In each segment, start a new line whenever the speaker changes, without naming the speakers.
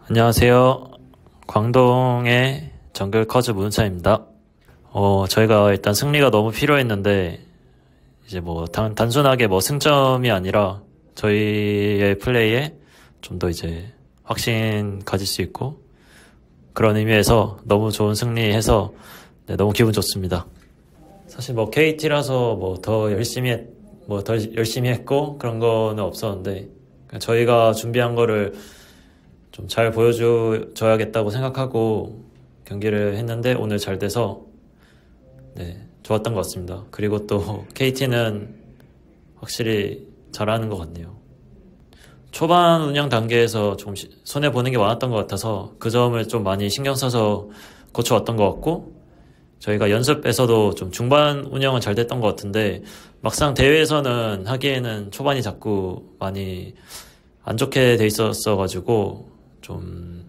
안녕하세요. 광동의 정글 커즈 문차입니다. 저희가 일단 승리가 너무 필요했는데, 이제 단순하게 승점이 아니라, 저희의 플레이에 좀 더 이제 확신 가질 수 있고, 그런 의미에서 너무 좋은 승리해서, 네, 너무 기분 좋습니다. 사실 KT라서 더 열심히 했고, 그런 거는 없었는데, 저희가 준비한 거를 좀 잘 보여줘야겠다고 생각하고 경기를 했는데 오늘 잘 돼서 네, 좋았던 것 같습니다. 그리고 또 KT는 확실히 잘하는 것 같네요. 초반 운영 단계에서 좀 손해보는 게 많았던 것 같아서 그 점을 좀 많이 신경 써서 고쳐왔던 것 같고, 저희가 연습에서도 좀 중반 운영은 잘 됐던 것 같은데 막상 대회에서는 하기에는 초반이 자꾸 많이 안 좋게 돼 있었어가지고 좀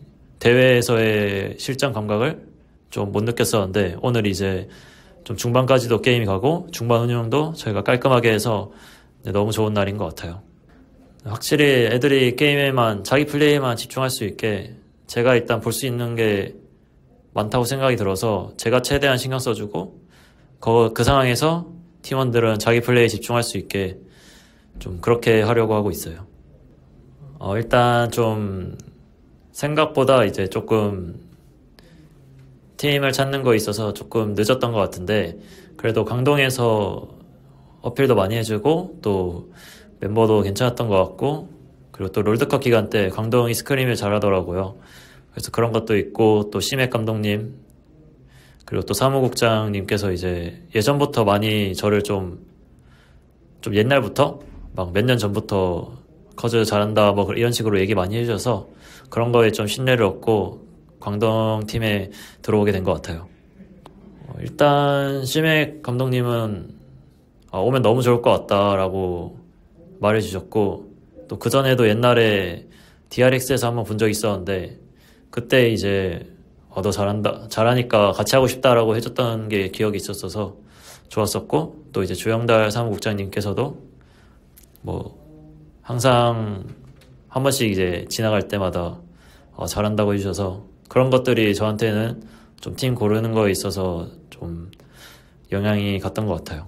대회에서의 실전 감각을 좀 못 느꼈었는데, 오늘 이제 좀 중반까지도 게임이 가고 중반 운영도 저희가 깔끔하게 해서 너무 좋은 날인 것 같아요. 확실히 애들이 게임에만, 자기 플레이에만 집중할 수 있게 제가 일단 볼 수 있는 게 많다고 생각이 들어서 제가 최대한 신경 써주고 그 상황에서 팀원들은 자기 플레이에 집중할 수 있게 좀 그렇게 하려고 하고 있어요. 일단 좀 생각보다 이제 조금 팀을 찾는 거에 있어서 조금 늦었던 것 같은데, 그래도 강동에서 어필도 많이 해주고 또 멤버도 괜찮았던 것 같고, 그리고 또 롤드컵 기간 때 강동이 스크림을 잘하더라고요. 그래서 그런 것도 있고, 또 심액 감독님, 그리고 또 사무국장님께서 이제 예전부터 많이 저를 좀 옛날부터 몇 년 전부터 커즈 잘한다 이런 식으로 얘기 많이 해주셔서 그런 거에 좀 신뢰를 얻고 광동 팀에 들어오게 된 것 같아요. 일단 심액 감독님은 오면 너무 좋을 것 같다라고 말해주셨고, 또 그전에도 옛날에 DRX에서 한번 본 적이 있었는데 그때 이제 너 잘하니까 같이 하고 싶다라고 해줬던 게 기억이 있었어서 좋았었고, 또 이제 조영달 사무국장님께서도 항상 한 번씩 이제 지나갈 때마다 잘한다고 해주셔서 그런 것들이 저한테는 좀 팀 고르는 거에 있어서 좀 영향이 갔던 것 같아요.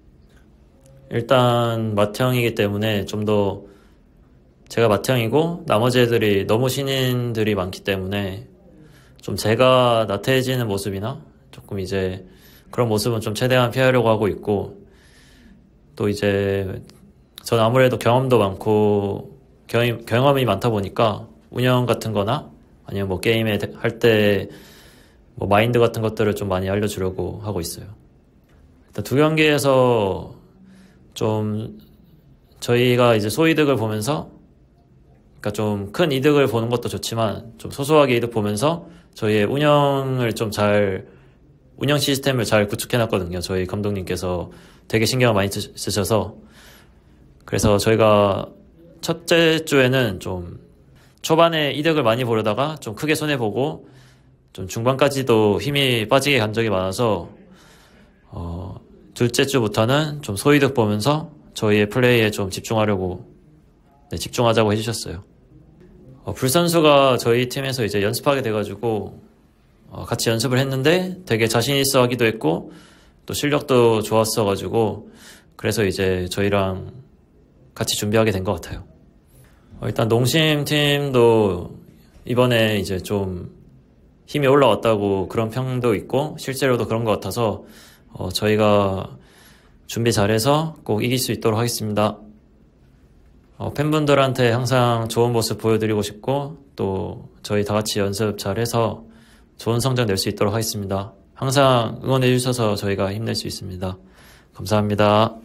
일단 맏형이기 때문에 좀 더, 제가 맏형이고 나머지 애들이 너무 신인들이 많기 때문에 좀 제가 나태해지는 모습이나 조금 이제 그런 모습은 좀 최대한 피하려고 하고 있고, 또 이제 전 아무래도 경험도 많고 경험이 많다 보니까 운영 같은 거나 아니면 게임에 할 때 마인드 같은 것들을 좀 많이 알려주려고 하고 있어요. 일단 두 경기에서 좀 저희가 이제 소이득을 보면서, 그러니까 좀 큰 이득을 보는 것도 좋지만 좀 소소하게 이득 보면서 저희의 운영 시스템을 잘 구축해놨거든요. 저희 감독님께서 되게 신경을 많이 쓰셔서. 그래서 저희가 첫째 주에는 좀 초반에 이득을 많이 보려다가 좀 크게 손해보고 좀 중반까지도 힘이 빠지게 간 적이 많아서 둘째 주부터는 좀 소이득 보면서 저희의 플레이에 좀 집중하자고 해주셨어요. 불 선수가 저희 팀에서 이제 연습하게 돼가지고 같이 연습을 했는데 되게 자신 있어 하기도 했고 또 실력도 좋았어가지고 그래서 이제 저희랑 같이 준비하게 된 것 같아요. 일단 농심 팀도 이번에 이제 좀 힘이 올라왔다고 그런 평도 있고 실제로도 그런 것 같아서 저희가 준비 잘해서 꼭 이길 수 있도록 하겠습니다. 팬분들한테 항상 좋은 모습 보여드리고 싶고 또 저희 다 같이 연습 잘해서 좋은 성적 낼 수 있도록 하겠습니다. 항상 응원해 주셔서 저희가 힘낼 수 있습니다. 감사합니다.